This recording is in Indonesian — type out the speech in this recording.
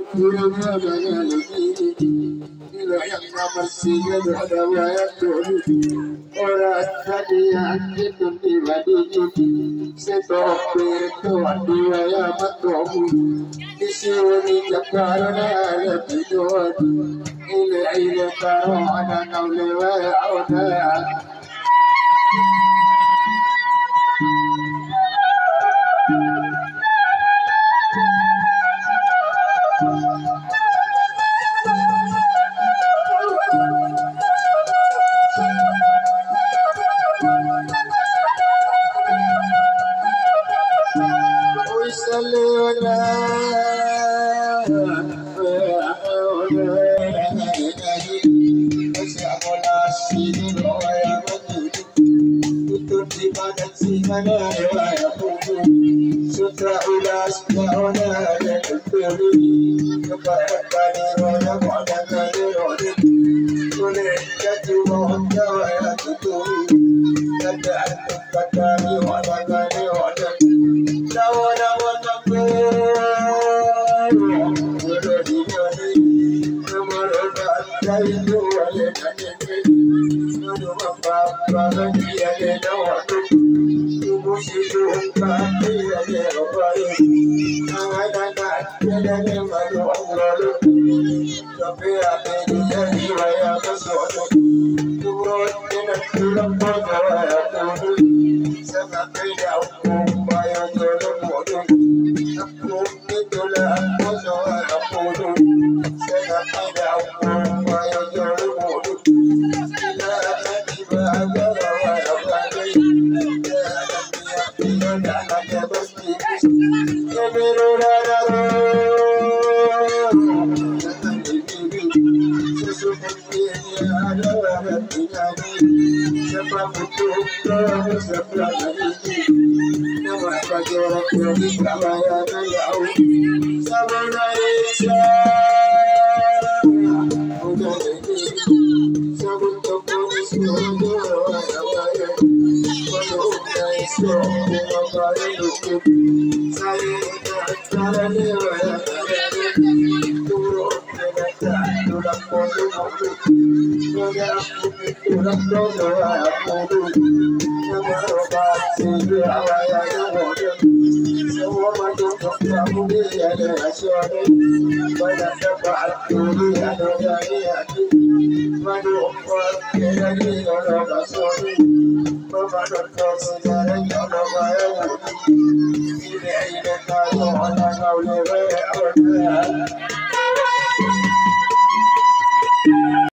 yang namasinya ada wayang dulu orang tadi yang itu dibanding setopir tuan dua yang matomu di sini jakarta ada tidur ile karo ada kau lewat ada Sutra ulas kauna dan terpilih kepada kalian pada kalian boleh jadi mohon jawab itu ada kata ni pada kalian lawan boleh dijadi kemerdekaan dari dua negara dua bapa dia lewat